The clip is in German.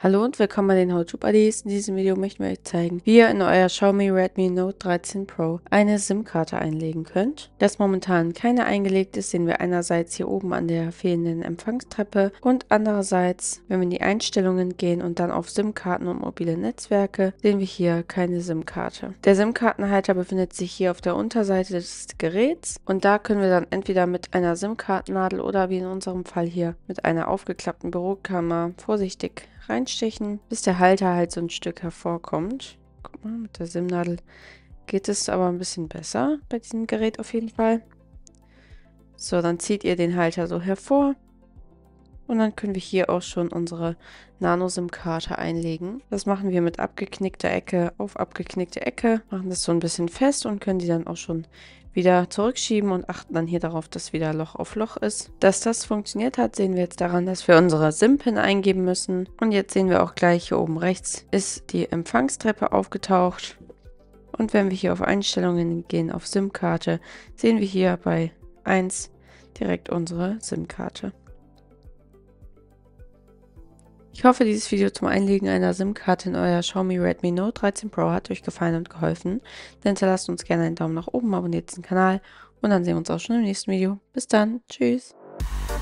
Hallo und willkommen bei den How-To-Buddies. In diesem Video möchten wir euch zeigen, wie ihr in euer Xiaomi Redmi Note 13 Pro eine SIM-Karte einlegen könnt. Dass momentan keine eingelegt ist, sehen wir einerseits hier oben an der fehlenden Empfangstreppe und andererseits, wenn wir in die Einstellungen gehen und dann auf SIM-Karten und mobile Netzwerke, sehen wir hier keine SIM-Karte. Der SIM-Kartenhalter befindet sich hier auf der Unterseite des Geräts und da können wir dann entweder mit einer SIM-Kartennadel oder wie in unserem Fall hier mit einer aufgeklappten Büroklammer vorsichtig reinstechen, bis der Halter halt so ein Stück hervorkommt. Guck mal, mit der SIM-Nadel geht es aber ein bisschen besser bei diesem Gerät auf jeden Fall. So, dann zieht ihr den Halter so hervor und dann können wir hier auch schon unsere Nano-SIM-Karte einlegen. Das machen wir mit abgeknickter Ecke auf abgeknickte Ecke, machen das so ein bisschen fest und können die dann auch schon wieder zurückschieben und achten dann hier darauf, dass wieder Loch auf Loch ist. Dass das funktioniert hat, sehen wir jetzt daran, dass wir unsere SIM-Pin eingeben müssen. Und jetzt sehen wir auch gleich hier oben rechts ist die Empfangstreppe aufgetaucht. Und wenn wir hier auf Einstellungen gehen, auf SIM-Karte, sehen wir hier bei 1 direkt unsere SIM-Karte. Ich hoffe, dieses Video zum Einlegen einer SIM-Karte in euer Xiaomi Redmi Note 13 Pro hat euch gefallen und geholfen. Dann hinterlasst uns gerne einen Daumen nach oben, abonniert den Kanal und dann sehen wir uns auch schon im nächsten Video. Bis dann, tschüss!